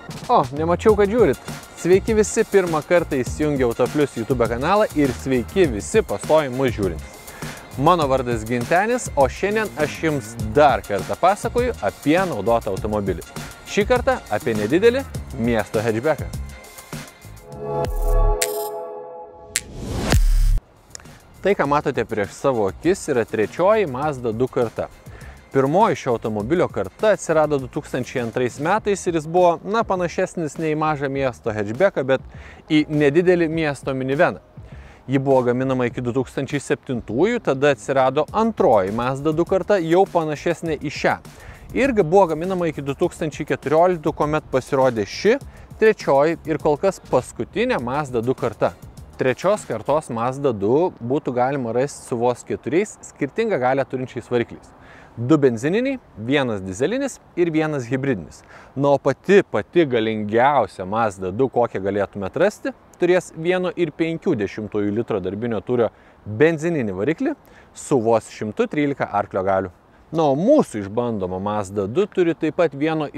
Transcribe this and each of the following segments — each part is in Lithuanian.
O, nemačiau, kad žiūrit. Sveiki visi pirmą kartą įsijungę Autoplius YouTube kanalą ir sveiki visi pastoviai mus žiūrintys. Mano vardas Gintenis, o šiandien aš jums dar kartą pasakoju apie naudotą automobilį. Šį kartą apie nedidelį miesto hatchbacką. Tai, ką matote prieš savo akis, yra trečioji Mazda 2 karta. Pirmoji šio automobilio karta atsirado 2002 metais ir jis buvo, panašesnis ne į mažą miesto hatchbacką, bet į nedidelį miesto minivaną. Ji buvo gaminama iki 2007-ųjų, tada atsirado antroji Mazda 2 karta, jau panašesnė į šią. Ir buvo gaminama iki 2014, kuomet pasirodė ši, trečioji ir kol kas paskutinė Mazda 2 karta. Trečios kartos Mazda 2 būtų galima rasti su vos 4 skirtingą galią turinčiais varikliais. 2 benzininiai, 1 dizelinis ir 1 hibridinis. O pati galingiausia Mazda 2, kokią galėtumėte rasti, turės 1,5 litro darbinio tūrio benzininį variklį su vos 113 arklio galių. O mūsų išbandoma Mazda 2 turi taip pat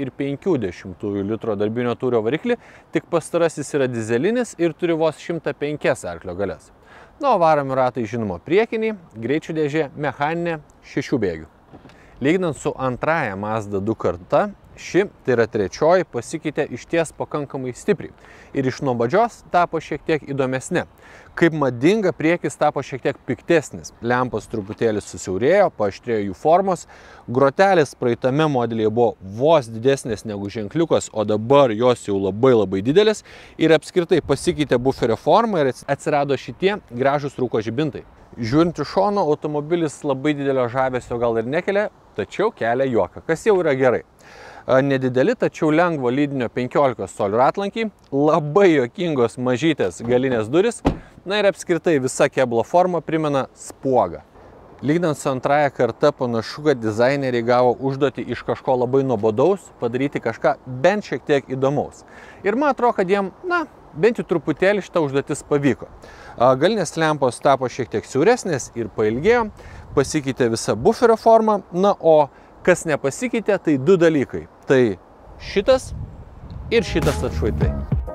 1,5 litro darbinio tūrio variklį, tik pastarasis yra dizelinis ir turi vos 105 arklio galias. O varomi ratai žinoma priekiniai, greičių dėžė mechaninė 6 bėgių. Lyginant su antrąja Mazda 2 karta, ši, tai yra trečioji, pasikeitė išties pakankamai stipriai ir iš nuobodžios tapo šiek tiek įdomesnė. Kaip madinga, priekis tapo šiek tiek piktesnis. Lempos truputėlį susiaurėjo, paaštrėjo jų formos, grotelės praeitame modelyje buvo vos didesnės negu ženkliukas, o dabar jos jau labai didelės ir apskritai pasikeitė buferio forma ir atsirado šitie gražūs rūko žibintai. Žiūrint iš šono, automobilis labai didelio žavesio gal ir nekelia, tačiau kelia juoką, kas jau yra gerai. Nedideli, tačiau lengvo lydinio 15 colių ratlankiai, labai juokingos mažytės galinės duris, ir apskritai visa kėbulo forma primena spuogą. Lyginant su antraja karta, panašu, kad dizaineriai gavo užduotį iš kažko labai nuobodaus padaryti kažką bent šiek tiek įdomaus. Ir man atrodo, kad jiem, bent jau truputėlį šitą užduotis pavyko. Galinės lempos tapo šiek tiek siauresnės ir pailgėjo, pasikeitė visa buferio forma, o kas nepasikeitė, tai 2 dalykai. Tai šitas ir šitas atšvaitai.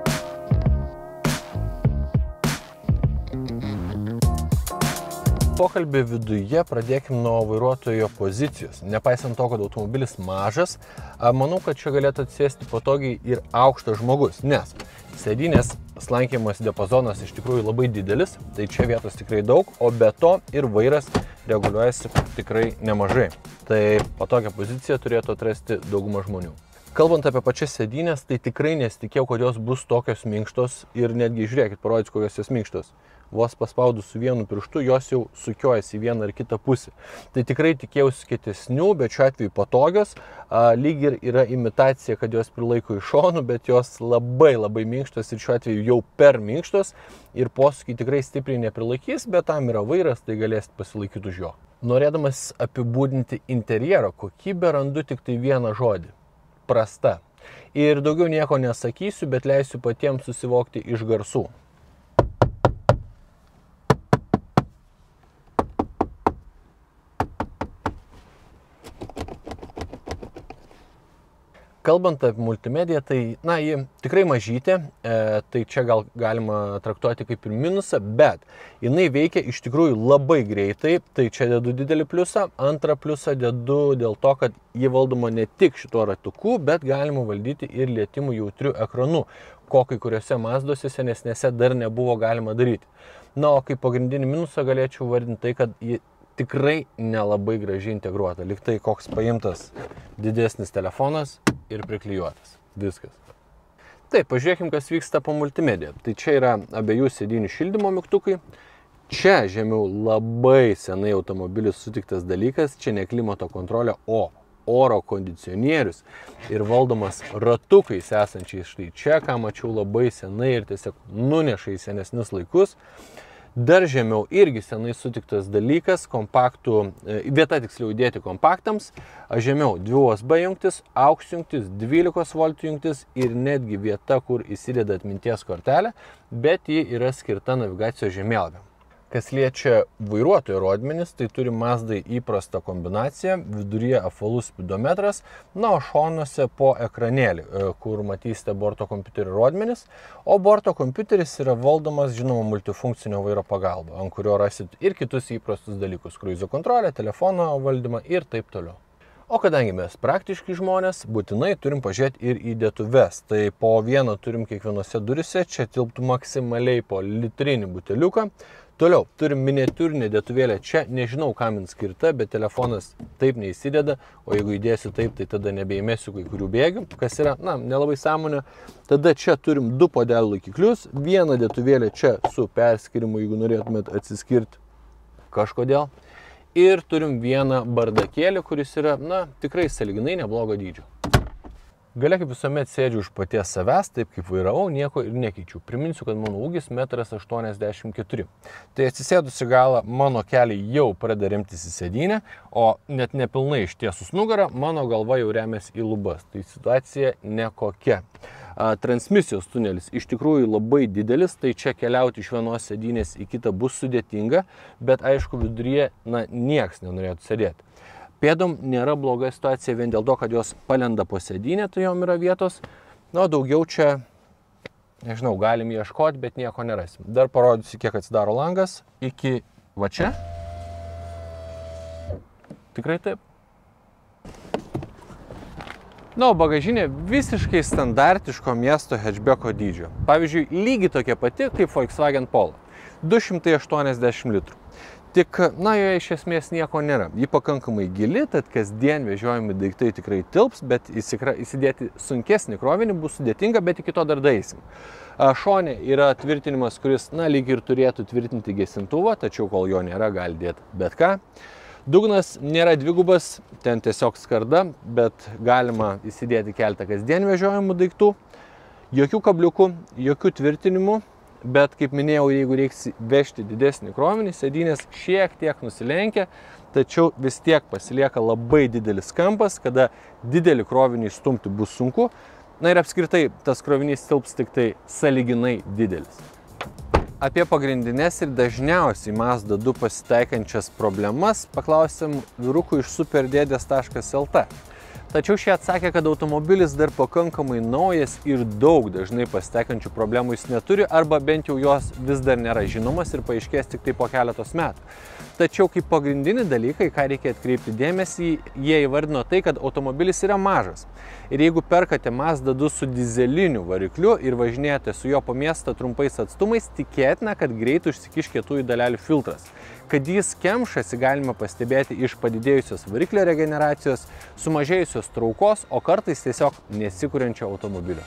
Pokalbį viduje pradėkime nuo vairuotojo pozicijos. Nepaisant to, kad automobilis mažas, manau, kad čia galėtų atsėsti patogiai ir aukštas žmogus, nes sėdynės slankiamas diapazonas iš tikrųjų labai didelis, tai čia vietos tikrai daug, o be to ir vairas reguliuojasi tikrai nemažai. Tai patogią poziciją turėtų atrasti dauguma žmonių. Kalbant apie pačias sėdynės, tai tikrai nesitikėjau, kad jos bus tokios minkštos ir netgi žiūrėkit, parodysiu, kokios jos minkštos. Vos paspaudus su vienu pirštu, jos jau sukiojasi į vieną ar kitą pusę. Tai tikrai tikėjausi kietesnių, bet šiuo atveju patogios. Lyg ir yra imitacija, kad jos prilaiko iš šonų, bet jos labai minkštos ir šiuo atveju jau per minkštos. Ir posūkį tikrai stipriai neprilaikys, bet tam yra vairas, tai galėsit pasilaikyti už jo. Norėdamas apibūdinti interjero kokybę, randu tik tai vieną žodį. Prasta. Ir daugiau nieko nesakysiu, bet leisiu patiems susivokti iš garsų. Kalbant apie multimediją, tai, ji tikrai mažytė, tai čia gal galima traktuoti kaip ir minusą, bet jinai veikia iš tikrųjų labai greitai, tai čia dedu didelį pliusą. Antrą pliusą dedu dėl to, kad ji valdoma ne tik šituo ratuku, bet galima valdyti ir lietimų jautriu ekranu, ko kai kuriuose Mazdose senesnėse dar nebuvo galima daryti. O kaip pagrindinį minusą galėčiau vardinti tai, kad ji tikrai nelabai gražiai integruota. Lyg tai koks paimtas didesnis telefonas ir priklijuotas. Viskas. Taip, pažiūrėkim, kas vyksta po multimediją. Tai čia yra abiejų sėdynių šildymo mygtukai. Čia žemiau labai senai automobilis sutiktas dalykas. Čia ne klimato kontrolė, o oro kondicionierius ir valdomas ratukais esančiais štai čia, ką mačiau labai senai ir tiesiog nuneša į senesnius laikus. Dar žemiau irgi senai sutiktas dalykas, vieta tiksliau įdėti kompaktams, žemiau 2 USB jungtis, AUX jungtis, 12 V jungtis ir netgi vieta, kur įsideda atminties kortelę, bet ji yra skirta navigacijos žemėlapiam. Kas liečia vairuotojo rodmenis, tai turi Mazdai įprastą kombinaciją, viduryje apvalus spidometras, na, o šonuose po ekranėlį, kur matysite borto kompiuterio rodmenis, o borto kompiuteris yra valdomas, žinoma, multifunkcinio vairo pagalba, ant kurio rasit ir kitus įprastus dalykus, kruizo kontrolę, telefono valdymą ir taip toliau. O kadangi mes praktiški žmonės, būtinai turim pažiūrėti ir į dėtuves. Tai po vieną turim kiekvienose durise, čia tilptų maksimaliai po litrinį buteliuką. Toliau, turim miniatiūrinę dėtuvėlę, čia nežinau, kam jin skirta, bet telefonas taip neįsideda, o jeigu įdėsiu taip, tai tada nebeįmėsiu kai kurių bėgių, kas yra, na, nelabai sąmonė. Tada čia turim 2 puodelių laikiklius, vieną dėtuvėlę čia su perskirimu, jeigu norėtumėt atsiskirti kažkodėl. Ir turim vieną bardakėlį, kuris yra, na, tikrai sąlyginai neblogo dydžio. Gale kaip visuomet sėdžiu už paties savęs, taip kaip vairavau, nieko ir nekeičiu. Priminsiu, kad mano ūgis 1,84 m. Tai atsisėdus į galą, mano keliai jau pradeda remtis į sėdynę, o net nepilnai ištiesus nugarą, mano galva jau remiasi į lubas. Tai situacija nekokia. Transmisijos tunelis iš tikrųjų labai didelis, tai čia keliauti iš vienos sėdynės į kitą bus sudėtinga, bet aišku viduryje, na, nieks nenorėtų sėdėti. Pėdom nėra bloga situacija vien dėl to, kad jos palenda po sėdynę, tai jom yra vietos. Na, daugiau čia, nežinau, galim ieškoti, bet nieko nerasim. Dar parodysiu, kiek atsidaro langas. Iki va čia. Tikrai taip. Na, o bagažinė visiškai standartiško miesto hatchbacko dydžio. Pavyzdžiui, lygiai tokia pati kaip Volkswagen Polo. 280 litrų. Tik, na, joje iš esmės nieko nėra. Ji pakankamai gili, tad kasdien vežiojami daiktai tikrai tilps, bet įsidėti sunkesnį krovinį bus sudėtinga, bet iki to dar daeisim. Šone yra tvirtinimas, kuris, na, lyg ir turėtų tvirtinti gesintuvą, tačiau kol jo nėra, gali dėti bet ką. Dugnas nėra dvigubas, ten tiesiog skarda, bet galima įsidėti keletą kasdien vežiojamų daiktų. Jokių kabliukų, jokių tvirtinimų. Bet, kaip minėjau, jeigu reiks vežti didesnį krovinį, sėdynės šiek tiek nusilenkia, tačiau vis tiek pasilieka labai didelis kampas, kada didelį krovinį stumti bus sunku. Na ir apskritai, tas krovinys tilps tik tai sąlyginai didelis. Apie pagrindinės ir dažniausiai Mazda 2 pasitaikančias problemas paklausėm vyrukų iš superdėdės.lt. Tačiau šie atsakė, kad automobilis dar pakankamai naujas ir daug dažnai pasitaikančių problemų jis neturi, arba bent jau jos vis dar nėra žinomas ir paaiškės tik tai po keletos metų. Tačiau kaip pagrindinį dalyką, ką reikia atkreipti dėmesį, jie įvardino tai, kad automobilis yra mažas. Ir jeigu perkate Mazda 2 su dizeliniu varikliu ir važinėjate su jo po miestą trumpais atstumais, tikėtina, kad greit užsikiš kietųjų dalelių filtras. Kad jis kemšasi, galima pastebėti iš padidėjusios variklio regeneracijos, sumažėjusios traukos, o kartais tiesiog nesikuriančio automobilio.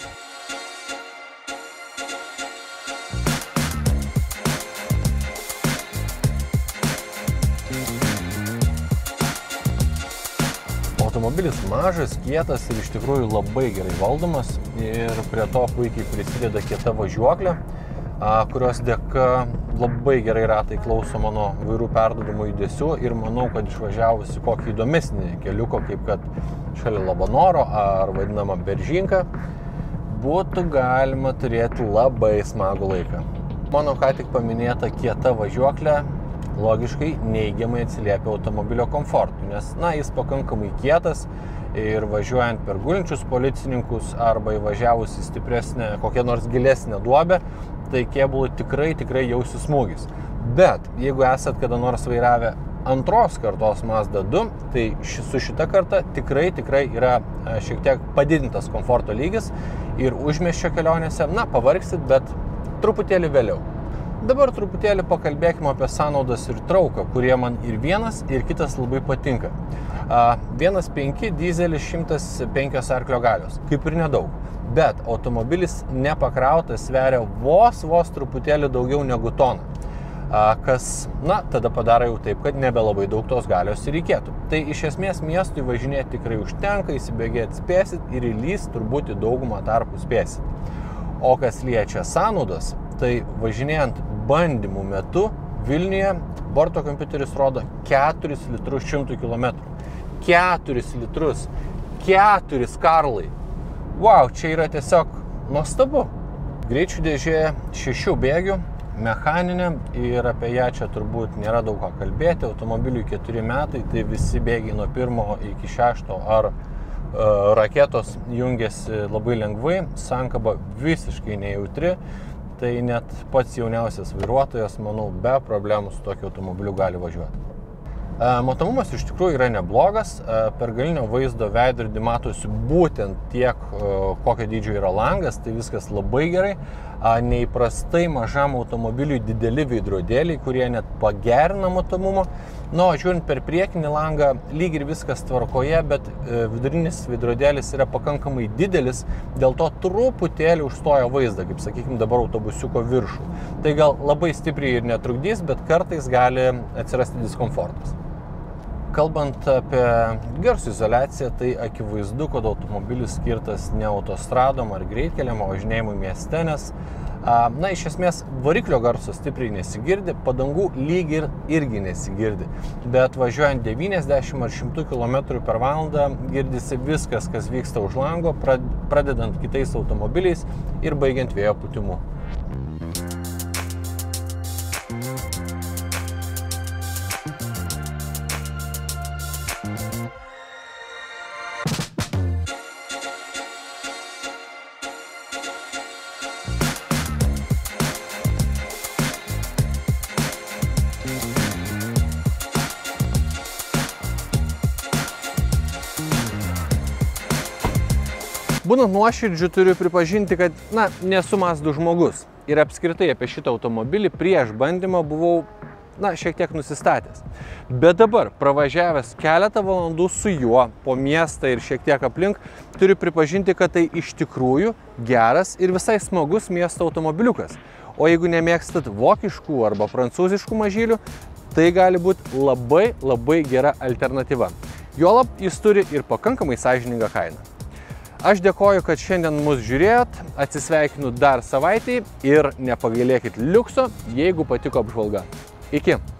Automobilis mažas, kietas ir iš tikrųjų labai gerai valdomas ir prie to puikiai prisideda kieta važiuoklė, kurios dėka labai gerai ratai klauso mano vairų perdavimo judesių ir manau, kad išvažiavusi kokį įdomesnį keliuko, kaip kad šalia Labanoro ar vadinama Beržinka, būtų galima turėti labai smagų laiką. Mano ką tik paminėta kieta važiuoklė logiškai neigiamai atsiliepia automobilio komfortui, nes, na, jis pakankamai kietas ir važiuojant per gulinčius policininkus arba įvažiavus į stipresnę, kokią nors gilesnę duobę, tai kėbului tikrai jausi smūgis. Bet jeigu esat kada nors vairavę antros kartos Mazda 2, tai su šita karta tikrai yra šiek tiek padidintas komforto lygis ir užmiesčio kelionėse, na, pavargsit, bet truputėlį vėliau. Dabar truputėlį pakalbėkime apie sąnaudas ir trauką, kurie man ir vienas, ir kitas labai patinka. 1.5 dizelis 105 arklio galios, kaip ir nedaug. Bet automobilis nepakrautas sveria vos truputėlį daugiau negu toną. Kas, na, tada padaro jau taip, kad nebelabai daug tos galios ir reikėtų. Tai iš esmės miestui važinėti tikrai užtenka, įsibėgėti spėsit ir įlys turbūt į daugumą tarpų spėsit. O kas liečia sąnaudas, tai važinėjant bandymų metu Vilniuje borto kompiuteris rodo 4 litrus 100 km. 4 litrus, 4 karlai. Wow, čia yra tiesiog nuostabu. Greičių dėžė 6 bėgių, mechaninė ir apie ją čia turbūt nėra daug ką kalbėti. Automobiliui 4 metai, tai visi bėgiai nuo 1 iki 6 ar raketos jungiasi labai lengvai, sankaba visiškai nejautri, tai net pats jauniausias vairuotojas, manau, be problemų su tokiu automobiliu gali važiuoti. Matomumas iš tikrųjų yra neblogas, per galinio vaizdo veidrodį matosi būtent tiek, kokio dydžio yra langas, tai viskas labai gerai. Neįprastai mažam automobiliui dideli veidrodėliai, kurie net pagerina matomumą. Nu, žiūrint per priekinį langą, lyg ir viskas tvarkoje, bet vidurinis veidrodėlis yra pakankamai didelis, dėl to truputėlį užstoja vaizdą, kaip sakykime dabar autobusiuko viršų. Tai gal labai stipriai ir netrukdys, bet kartais gali atsirasti diskomfortas. Kalbant apie garso izoliaciją, tai akivaizdu, kad automobilis skirtas ne autostradom ar greitkeliam, o važinėjimui mieste, nes iš esmės variklio garso stipriai nesigirdi, padangų lyg ir irgi nesigirdi, bet važiuojant 90 ar 100 km per valandą girdisi viskas, kas vyksta už lango, pradedant kitais automobiliais ir baigiant vėjo pūtimu. Būnant nuoširdžiu, turiu pripažinti, kad, nesu Mazdų žmogus. Ir apskritai apie šitą automobilį prieš bandymą buvau, šiek tiek nusistatęs. Bet dabar, pravažiavęs keletą valandų su juo po miestą ir šiek tiek aplink, turiu pripažinti, kad tai iš tikrųjų geras ir visai smagus miesto automobiliukas. O jeigu nemėgstat vokiškų arba prancūziškų mažylių, tai gali būti labai gera alternatyva. Juolab, jis turi ir pakankamai sąžiningą kainą. Aš dėkoju, kad šiandien mus žiūrėjot, atsisveikinu dar savaitei ir nepagailėkit liukso, jeigu patiko apžvalga. Iki!